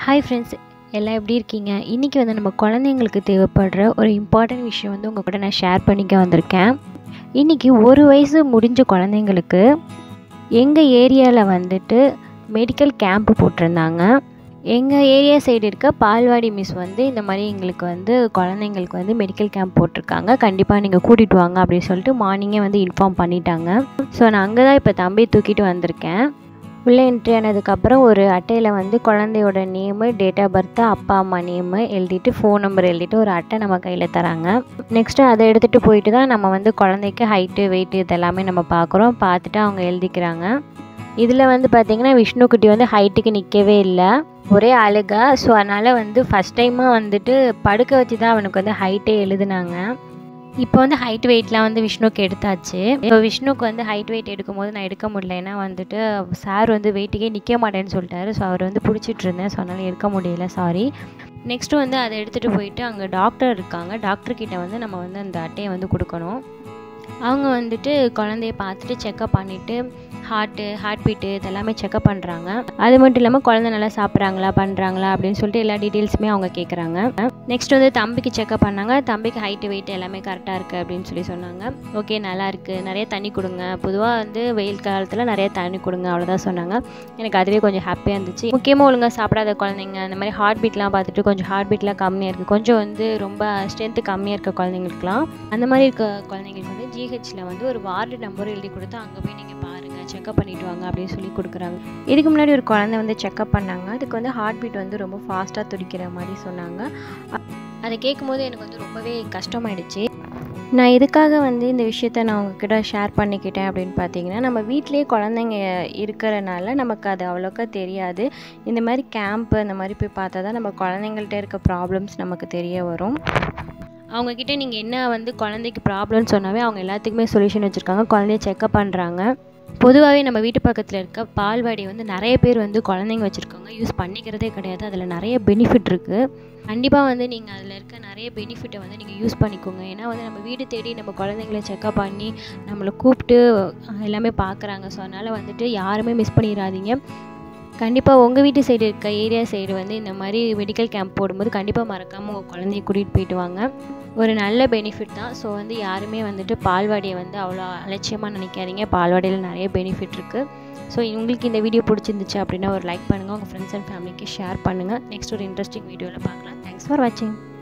Hi friends, எல்லாம் எப்படி இருக்கீங்க? இன்றைக்கி வந்து நம்ம குழந்தைங்களுக்கு தேவைப்படுற ஒரு இம்பார்ட்டன்ட் விஷயம் வந்து உங்கள் கூட நான் ஷேர் பண்ணிக்க வந்திருக்கேன். இன்றைக்கி 1 வயசு முடிஞ்ச குழந்தைங்களுக்கு எங்கள் ஏரியாவில் வந்துட்டு மெடிக்கல் கேம்ப்பு போட்டிருந்தாங்க. எங்கள் ஏரியா சைடு இருக்க பால்வாடி மிஸ் வந்து இந்த மாதிரி எங்களுக்கு வந்து குழந்தைங்களுக்கு வந்து மெடிக்கல் கேம்ப் போட்டிருக்காங்க, கண்டிப்பாக நீங்கள் கூட்டிகிட்டு வாங்க அப்படின்னு சொல்லிட்டு மார்னிங்கே வந்து இன்ஃபார்ம் பண்ணிட்டாங்க. ஸோ நான் அங்கே தான் இப்போ தம்பியை தூக்கிட்டு வந்திருக்கேன். உள்ளே என்ட்ரி ஆனதுக்கப்புறம் ஒரு அட்டையில் வந்து குழந்தையோட நேமு, டேட் ஆஃப் பர்த்து, அப்பா அம்மா நேமு எழுதிட்டு, ஃபோன் நம்பர் எழுதிட்டு ஒரு அட்டை நம்ம கையில் தராங்க. நெக்ஸ்ட்டு அதை எடுத்துகிட்டு போயிட்டு தான் நம்ம வந்து குழந்தைக்கு ஹைட்டு, வெயிட்டு இதெல்லாமே நம்ம பார்க்குறோம். பார்த்துட்டு அவங்க எழுதிக்கிறாங்க. இதில் வந்து பார்த்திங்கன்னா விஷ்ணுக்குட்டி வந்து ஹைட்டுக்கு நிற்கவே இல்லை, ஒரே அழுகா. ஸோ அதனால் வந்து ஃபஸ்ட் டைமாக வந்துட்டு படுக்க வச்சு தான் அவனுக்கு வந்து ஹைட்டே எழுதுனாங்க. இப்போ வந்து ஹைட் வெயிட்லாம் வந்து விஷ்ணுக்கு எடுத்தாச்சு. இப்போ விஷ்ணுக்கு வந்து ஹைட் வெயிட் எடுக்கும்போது நான் எடுக்க முடியல, ஏன்னா வந்துட்டு சார் வந்து வெயிட்டுக்கே நிற்க மாட்டேன்னு சொல்லிட்டாரு. ஸோ அவர் வந்து பிடிச்சிட்டு இருந்தேன், ஸோ அதனால் எடுக்க முடியல, சாரி. நெக்ஸ்ட்டு வந்து அதை எடுத்துகிட்டு போயிட்டு அங்கே டாக்டர் இருக்காங்க, டாக்டர்கிட்ட வந்து நம்ம வந்து அந்த அட்டையை வந்து கொடுக்கணும். அவங்க வந்துட்டு குழந்தைய பார்த்துட்டு செக்கப் பண்ணிவிட்டு ஹார்ட் பீட்டு இதெல்லாமே செக்கப் பண்ணுறாங்க. அது மட்டும் இல்லாமல் குழந்தை நல்லா சாப்பிட்றாங்களா பண்ணுறாங்களா அப்படின்னு சொல்லிட்டு எல்லா டீட்டெயில்ஸுமே அவங்க கேட்குறாங்க. நெக்ஸ்ட் வந்து தம்பிக்கு செக்கப் பண்ணாங்க. தம்பிக்கு ஹைட்டு வெயிட் எல்லாமே கரெக்டாக இருக்குது அப்படின்னு சொல்லி சொன்னாங்க. ஓகே, நல்லா இருக்குது, நிறைய தண்ணி கொடுங்க, பொதுவாக வந்து வெயில் காலத்தில் நிறைய தண்ணி கொடுங்க, அவ்வளோதான் சொன்னாங்க. எனக்கு அதுவே கொஞ்சம் ஹாப்பியாக இருந்துச்சு. முக்கியமாக ஒழுங்காக சாப்பிடாத குழந்தைங்க, அந்த மாதிரி ஹார்ட் பீட்லாம் பார்த்துட்டு கொஞ்சம் ஹார்ட் பீட்லாம் கம்மியாக இருக்குது, கொஞ்சம் வந்து ரொம்ப ஸ்ட்ரென்த்து கம்மியாக இருக்க குழந்தைங்களுக்குலாம், அந்த மாதிரி இருக்க குழந்தைங்களுக்கு வந்து ஜிஹெச்சில் வந்து ஒரு வார்டு நம்பர் எழுதி கொடுத்து அங்கே போய் நீங்கள் பாருங்கள், செக்கப் பண்ணிவிட்டு வாங்க அப்படின்னு சொல்லி கொடுக்குறாங்க. இதுக்கு முன்னாடி ஒரு குழந்தை வந்து செக்கப் பண்ணாங்க. அதுக்கு வந்து ஹார்ட் பீட் வந்து ரொம்ப ஃபாஸ்ட்டாக துடிக்கிற மாதிரி சொன்னாங்க. அதை கேட்கும்போது எனக்கு வந்து ரொம்பவே கஷ்டமாயிடுச்சு. நான் எதுக்காக வந்து இந்த விஷயத்த நான் உங்ககிட்ட ஷேர் பண்ணிக்கிட்டேன் அப்படின்னு பார்த்தீங்கன்னா, நம்ம வீட்டிலேயே குழந்தைங்க இருக்கிறனால நமக்கு அது அவ்வளோக்கா தெரியாது. இந்த மாதிரி கேம்ப்பு இந்த மாதிரி போய் பார்த்தா தான் நம்ம குழந்தைங்கள்ட்ட இருக்க ப்ராப்ளம்ஸ் நமக்கு தெரிய வரும். அவங்கக்கிட்ட நீங்கள் என்ன வந்து குழந்தைக்கு ப்ராப்ளம்னு சொன்னாவே அவங்க எல்லாத்துக்குமே சொல்யூஷன் வச்சுருக்காங்க, குழந்தைய செக்கப் பண்ணுறாங்க. பொதுவாகவே நம்ம வீட்டு பக்கத்தில் இருக்க பால்வாடி வந்து நிறைய பேர் வந்து குழந்தைங்க வச்சுருக்காங்க, யூஸ் பண்ணிக்கிறதே கிடையாது. அதில் நிறைய பெனிஃபிட் இருக்குது. கண்டிப்பாக வந்து நீங்கள் அதில் இருக்க நிறைய பெனிஃபிட்டை வந்து நீங்கள் யூஸ் பண்ணிக்கோங்க. ஏன்னா வந்து நம்ம வீடு தேடி நம்ம குழந்தைங்கள செக்கப் பண்ணி நம்மளை கூப்பிட்டு எல்லாமே பார்க்குறாங்க. ஸோ அதனால் வந்துட்டு யாருமே மிஸ் பண்ணிடாதீங்க. கண்டிப்பாக உங்கள் வீட்டு சைடு இருக்க ஏரியா சைடு வந்து இந்த மாதிரி மெடிக்கல் கேம்ப் போடும்போது கண்டிப்பாக மறக்காமல் உங்கள் குழந்தைய கூட்டிகிட்டு போயிட்டு வாங்க. ஒரு நல்ல பெனிஃபிட் தான். ஸோ வந்து யாருமே வந்துட்டு பால்வாடியை வந்து அவ்வளோ அலட்சியமாக நினைக்காதீங்க, பால்வாடியில் நிறைய பெனிஃபிட் இருக்குது. ஸோ உங்களுக்கு இந்த வீடியோ பிடிச்சிருந்துச்சு அப்படின்னா ஒரு லைக் பண்ணுங்கள், உங்கள் ஃப்ரெண்ட்ஸ் அண்ட் ஃபேமிலிக்கு ஷேர் பண்ணுங்கள். நெக்ஸ்ட் ஒரு இன்ட்ரெஸ்டிங் வீடியோவில் பார்க்கலாம். தேங்க்ஸ் ஃபார் வாட்சிங்.